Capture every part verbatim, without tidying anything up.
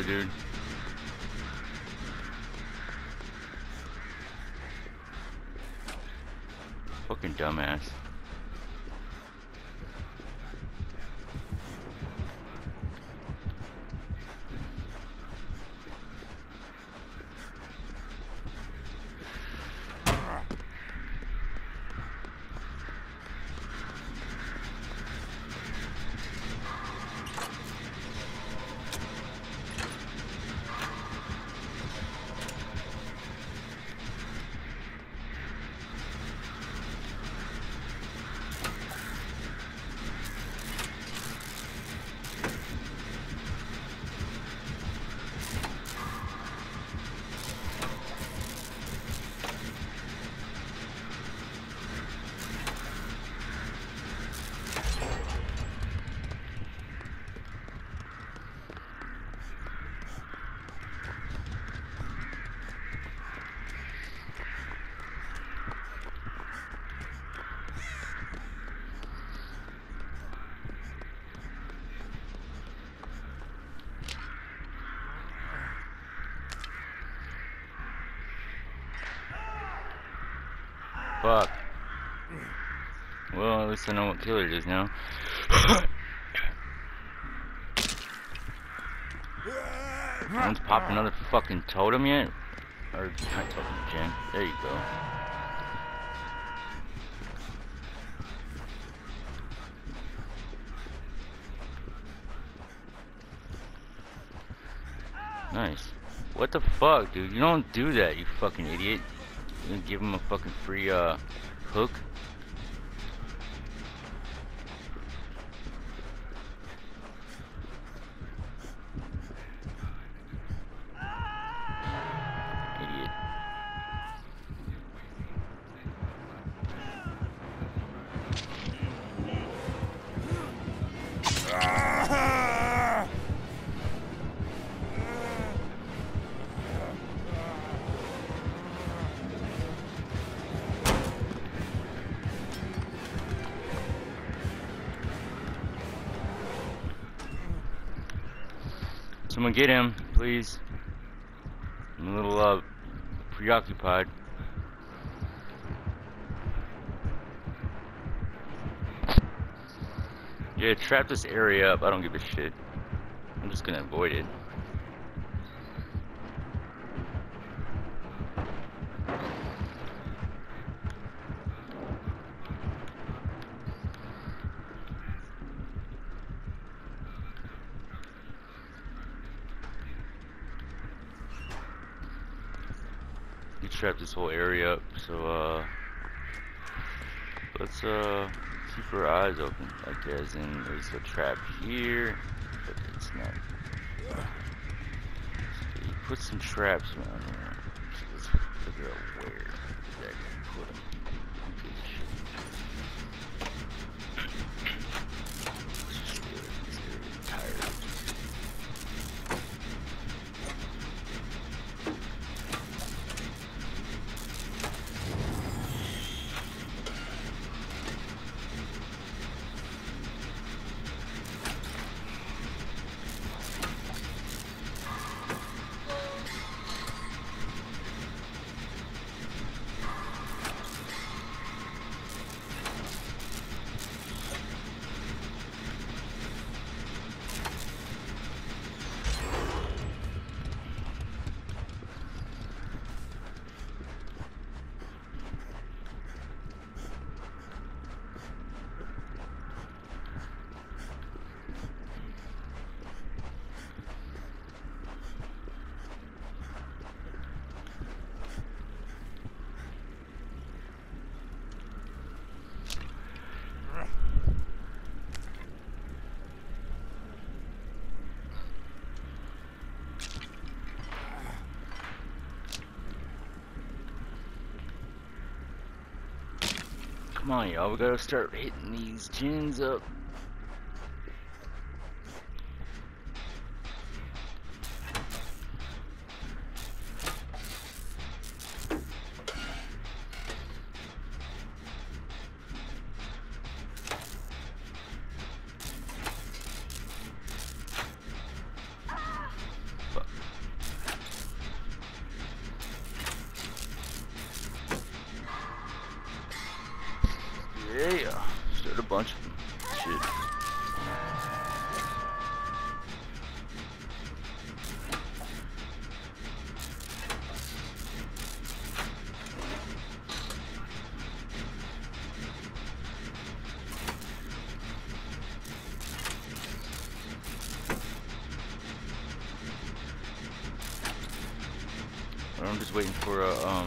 other dude. Fucking dumbass. Fuck. Well, at least I know what killer it is now. No one's popped another fucking totem yet? Or not totem, gen. There you go. Nice. What the fuck, dude? You don't do that, you fucking idiot. You give him a fucking free, uh, hook? Idiot. Someone get him, please. I'm a little, uh, preoccupied. Yeah, trap this area up. I don't give a shit. I'm just gonna avoid it. You trap this whole area up, so uh let's uh keep our eyes open. Like as in there's a trap here, but it's not. So you put some traps around here. So let's figure out where exactly you put them. Piece of shit. Let's just get this area tired. Come on, y'all. We gotta start hitting these gins up. Fuck. Yeah, start a bunch of them. Shit. I'm just waiting for a um.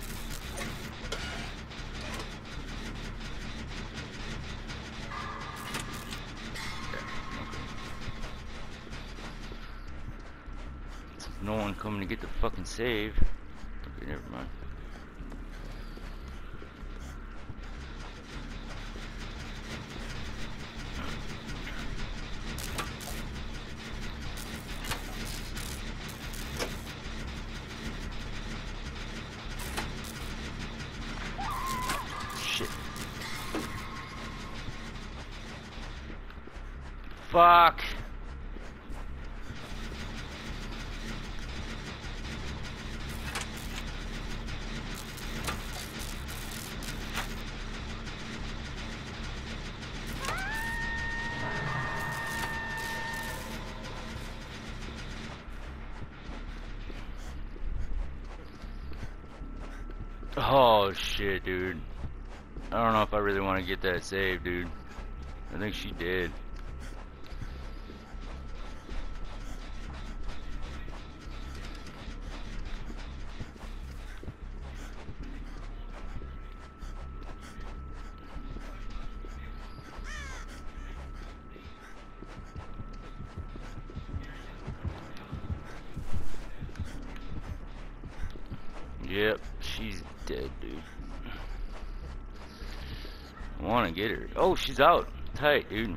No one coming to get the fucking save. Okay, never mind. Shit. Fuck. Oh shit, dude. I don't know if I really want to get that save, dude. I think she did. Yep, she's dead, dude. I want to get her. Oh, she's out. Tight, dude.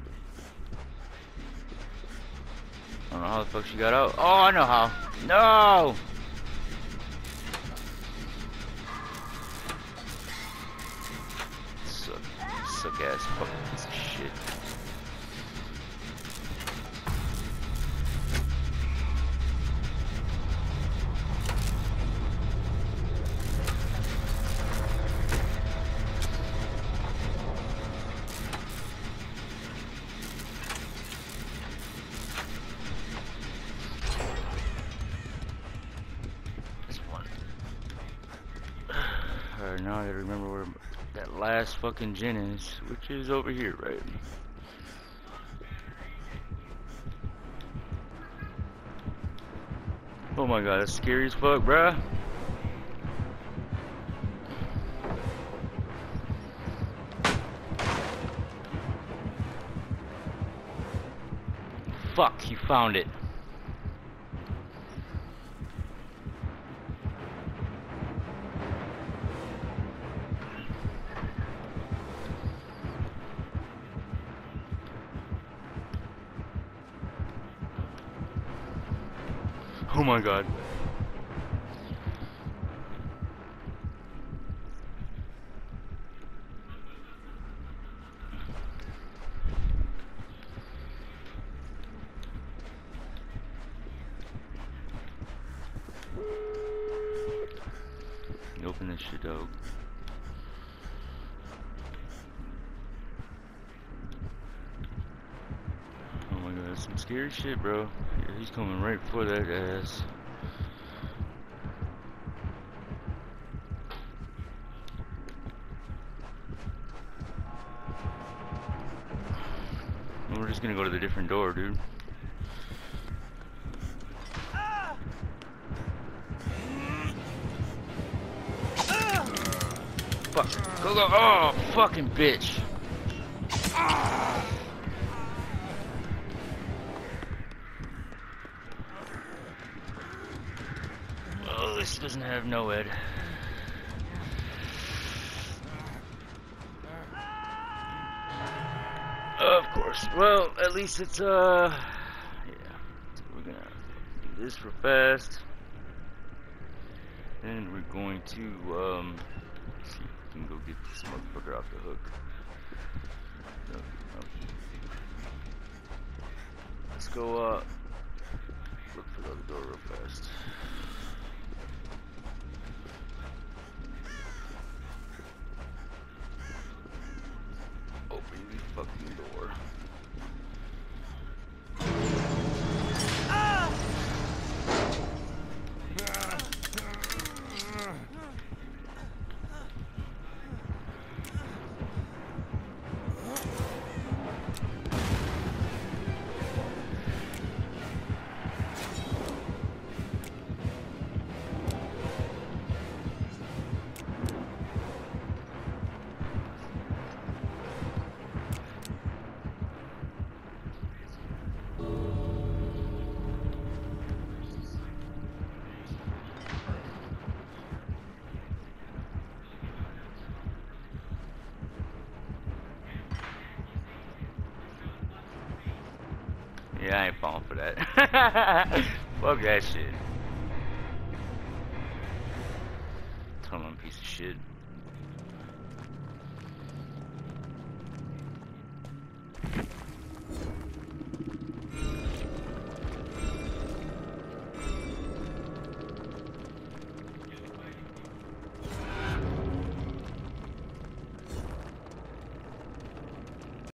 I don't know how the fuck she got out. Oh, I know how. No! Suck, suck ass fucking piece of shit. Alright, now I gotta remember where that last fucking gen is, which is over here, right? Oh my god, that's scary as fuck, bruh. Fuck, you found it. Oh my god. Open this shit up. Oh my god, that's some scary shit, bro. Yeah, he's coming right for that ass. We're just gonna go to the different door, dude. Fuck. Go, go. Oh, fucking bitch. Oh, this doesn't have no ed. Of course. Well, at least it's, uh... yeah. So we're gonna do this real fast. And we're going to, um... see if we can go get this motherfucker off the hook. No, no. Let's go, uh... look for the other door real fast. Yeah, I ain't falling for that. Fuck that shit. Tunnel piece of shit.